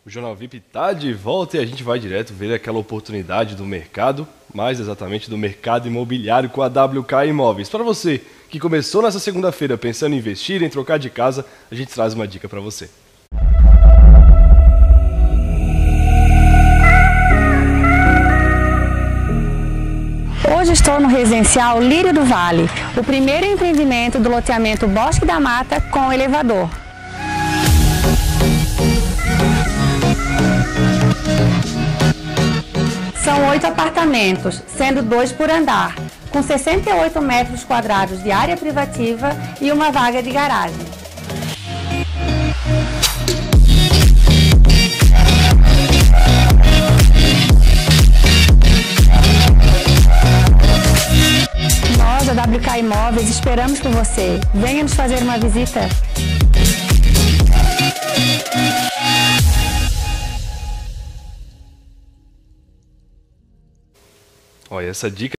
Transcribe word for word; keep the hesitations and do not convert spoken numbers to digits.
O Jornal V I P tá de volta e a gente vai direto ver aquela oportunidade do mercado, mais exatamente do mercado imobiliário com a W K Imóveis. Para você que começou nessa segunda-feira pensando em investir, em trocar de casa, a gente traz uma dica para você. Hoje estou no residencial Lírio do Vale, o primeiro empreendimento do loteamento Bosque da Mata com elevador. São oito apartamentos, sendo dois por andar, com sessenta e oito metros quadrados de área privativa e uma vaga de garagem. Nós, a W K Imóveis, esperamos por você. Venha nos fazer uma visita. Olha, essa dica